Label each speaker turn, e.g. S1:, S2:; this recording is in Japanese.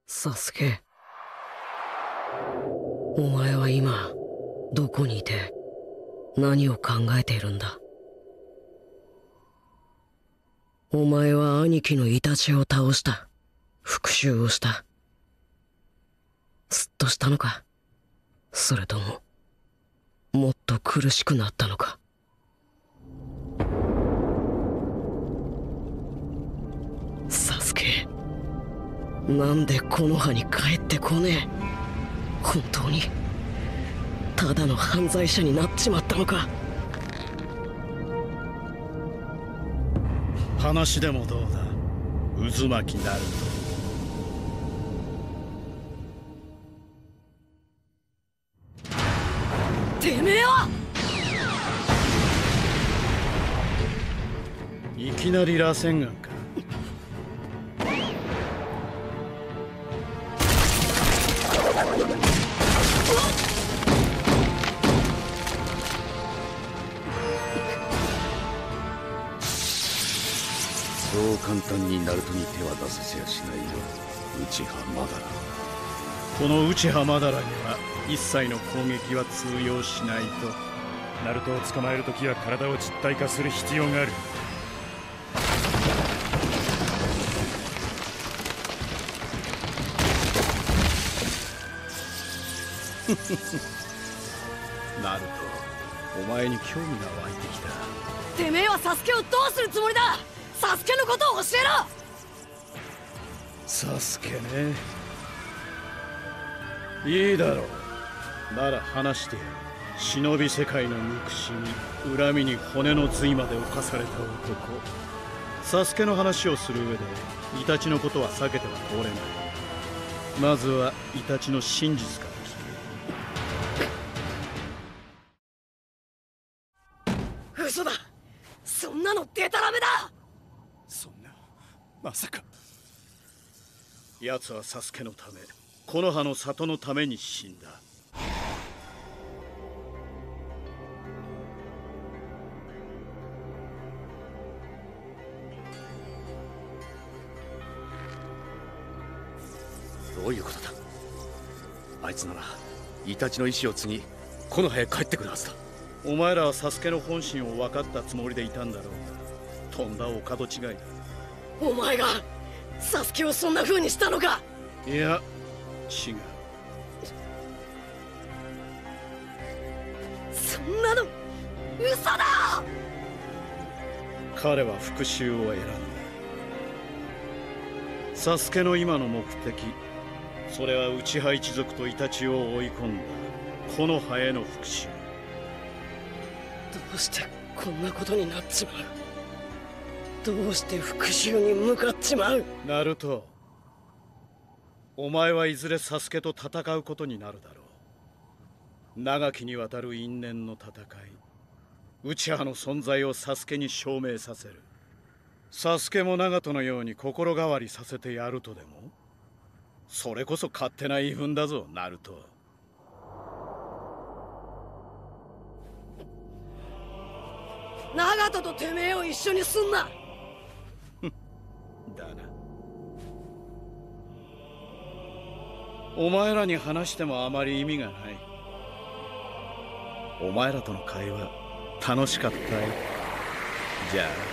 S1: サスケ、お前は今どこにいて何を考えているんだ？お前は兄貴のイタチを倒した。復讐をした。すっとしたのか？それとももっと苦しくなったのか？サスケ、なんで木の葉に帰ってこねえ？本当にただの犯罪者になっちまったのか？
S2: 話でもどうだ、渦巻きなる
S1: と。てめえは！
S2: いきなり螺旋岩か。
S3: そう簡単にナルトに手は出させやしないよ、内葉マダラ。
S2: この内葉マダラには一切の攻撃は通用しないと。
S4: ナルトを捕まえるときは体を実体化する必要がある。
S2: ナルト、お前に興味が湧いてきた。
S1: てめえはサスケをどうするつもりだ？サスケのことを教えろ！
S2: サスケね、いいだろう。なら話してやる。忍び世界の憎しみ、恨みに骨の髄まで侵された男。サスケの話をする上でイタチのことは避けては通れない。まずはイタチの真実から聞く。
S1: 嘘だ！そんなのデタラメだ！
S2: そんな、まさか。奴はサスケのため、木の葉の里のために死んだ。
S3: どういうことだ？あいつならイタチの意志を継ぎ木の葉へ帰ってくるはずだ。
S2: お前らはサスケの本心を分かったつもりでいたんだろうが、とんだお門違いだ。
S1: お前がサスケをそんな風にしたのか？
S2: いや、違う。
S1: そんなの嘘だ！
S2: 彼は復讐を選んだ。サスケの今の目的、それは内葉一族とイタチを追い込んだ木の葉への復讐。
S1: どうしてこんなことになっちまう？どうして復讐に向かっちまう？
S2: ナルト、お前はいずれサスケと戦うことになるだろう。長きにわたる因縁の戦い、内葉の存在をサスケに証明させる。サスケも長門のように心変わりさせてやるとでも？それこそ勝手な言い分だぞ、ナルト。
S1: 長門とてめえを一緒にすんな！
S2: だな。お前らに話してもあまり意味がない。お前らとの会話楽しかったよ。じゃあ。